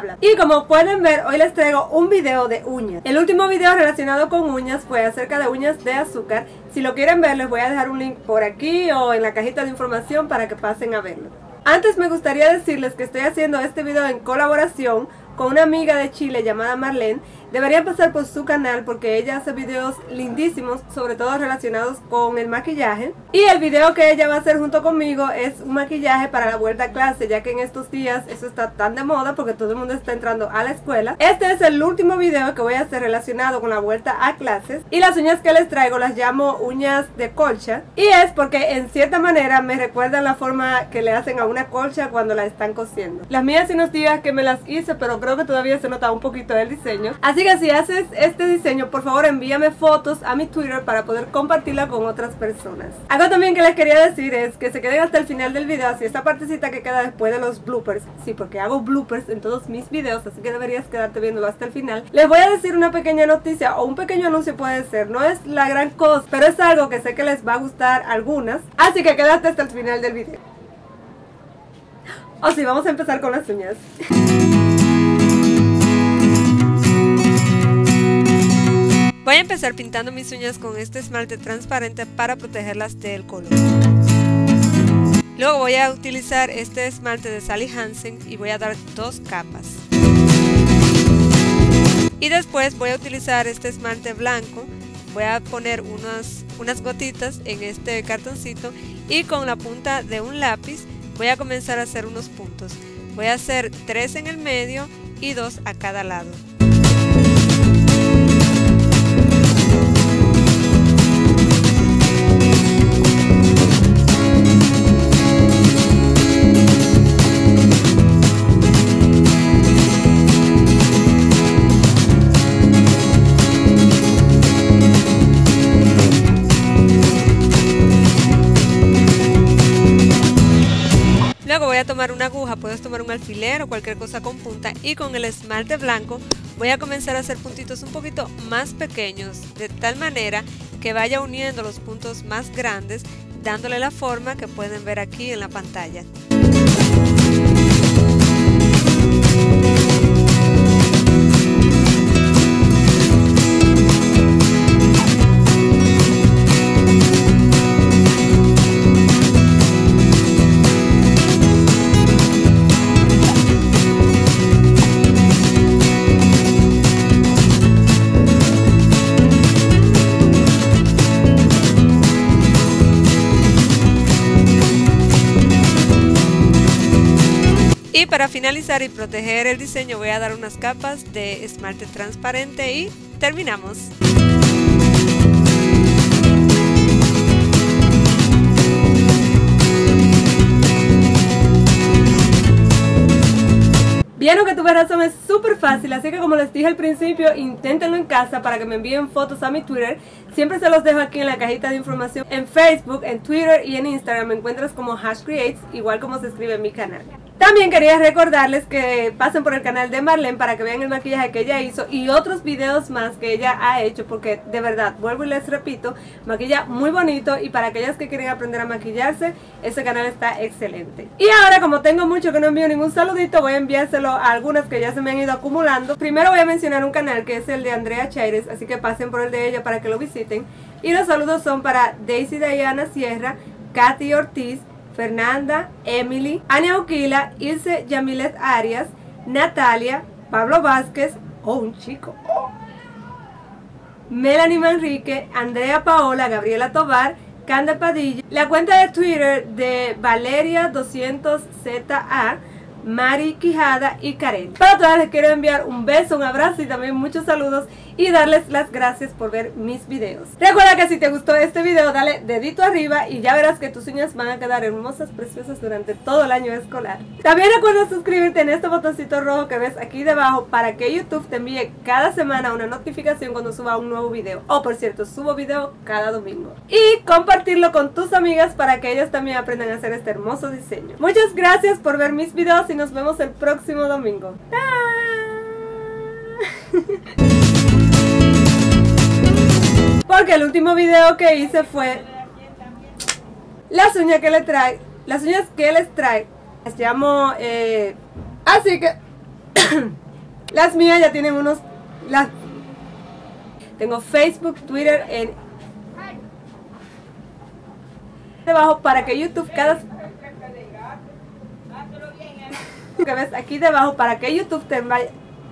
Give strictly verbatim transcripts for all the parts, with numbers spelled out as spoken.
habla. Y como pueden ver, hoy les traigo un video de uñas. El último video relacionado con uñas fue acerca de uñas de azúcar. Si lo quieren ver, les voy a dejar un link por aquí o en la cajita de información para que pasen a verlo. Antes me gustaría decirles que estoy haciendo este video en colaboración con una amiga de Chile llamada Marlene. Deberían pasar por su canal porque ella hace videos lindísimos, sobre todo relacionados con el maquillaje. Y el video que ella va a hacer junto conmigo es un maquillaje para la vuelta a clase, ya que en estos días eso está tan de moda porque todo el mundo está entrando a la escuela. Este es el último video que voy a hacer relacionado con la vuelta a clases. Y las uñas que les traigo las llamo uñas de colcha. Y es porque en cierta manera me recuerdan la forma que le hacen a una colcha cuando la están cosiendo. Las mías hace unos días que me las hice, pero creo que todavía se nota un poquito el diseño. Así que si haces este diseño, por favor envíame fotos a mi Twitter para poder compartirla con otras personas. Algo también que les quería decir es que se queden hasta el final del video, así esta partecita que queda después de los bloopers. Sí, porque hago bloopers en todos mis videos, así que deberías quedarte viéndolo hasta el final. Les voy a decir una pequeña noticia o un pequeño anuncio, puede ser, no es la gran cosa, pero es algo que sé que les va a gustar a algunas, así que quédate hasta el final del video. O sí, vamos a empezar con las uñas. Voy a empezar pintando mis uñas con este esmalte transparente para protegerlas del color. Luego voy a utilizar este esmalte de Sally Hansen y voy a dar dos capas. Y después voy a utilizar este esmalte blanco, voy a poner unas, unas gotitas en este cartoncito y con la punta de un lápiz voy a comenzar a hacer unos puntos. Voy a hacer tres en el medio y dos a cada lado. Luego voy a tomar una aguja, puedes tomar un alfiler o cualquier cosa con punta, y con el esmalte blanco voy a comenzar a hacer puntitos un poquito más pequeños, de tal manera que vaya uniendo los puntos más grandes, dándole la forma que pueden ver aquí en la pantalla. Y para finalizar y proteger el diseño voy a dar unas capas de esmalte transparente y terminamos. Vieron que tuve razón, es súper fácil, así que como les dije al principio, inténtenlo en casa para que me envíen fotos a mi Twitter. Siempre se los dejo aquí en la cajita de información. En Facebook, en Twitter y en Instagram me encuentras como Hash Creates, igual como se escribe en mi canal. También quería recordarles que pasen por el canal de Marlene para que vean el maquillaje que ella hizo y otros videos más que ella ha hecho, porque de verdad, vuelvo y les repito, maquilla muy bonito, y para aquellas que quieren aprender a maquillarse, ese canal está excelente. Y ahora, como tengo mucho que no envío ningún saludito, voy a enviárselo a algunas que ya se me han ido acumulando. Primero voy a mencionar un canal que es el de Andrea Chaires, así que pasen por el de ella para que lo visiten. Y los saludos son para Daisy Diana Sierra, Katy Ortiz, Fernanda, Emily, Ania Oquila, Ilse Yamilet Arias, Natalia, Pablo Vázquez, oh un chico, oh. Melanie Manrique, Andrea Paola, Gabriela Tobar, Canda Padilla, la cuenta de Twitter de Valeria doscientos Z A, Mari Quijada y Karen. Para todas les quiero enviar un beso, un abrazo y también muchos saludos y darles las gracias por ver mis videos. Recuerda que si te gustó este video, dale dedito arriba y ya verás que tus uñas van a quedar hermosas, preciosas durante todo el año escolar. También recuerda suscribirte en este botoncito rojo que ves aquí debajo para que YouTube te envíe cada semana una notificación cuando suba un nuevo video. Oh, por cierto, subo video cada domingo. Y compartirlo con tus amigas para que ellas también aprendan a hacer este hermoso diseño. Muchas gracias por ver mis videos y nos vemos el próximo domingo. Porque el último video que hice fue las uñas que le trae, las uñas que les trae, las llamo, eh, así que Las mías ya tienen unos... Las, tengo Facebook, Twitter, en debajo para que YouTube cada... que ves aquí debajo para que YouTube te vaya...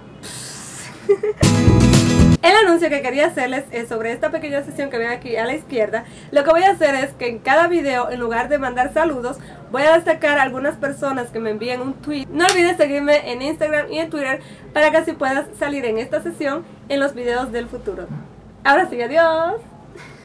El anuncio que quería hacerles es sobre esta pequeña sesión que ven aquí a la izquierda. Lo que voy a hacer es que en cada video, en lugar de mandar saludos, voy a destacar a algunas personas que me envíen un tweet. No olvides seguirme en Instagram y en Twitter para que así puedas salir en esta sesión en los videos del futuro. Ahora sí, adiós.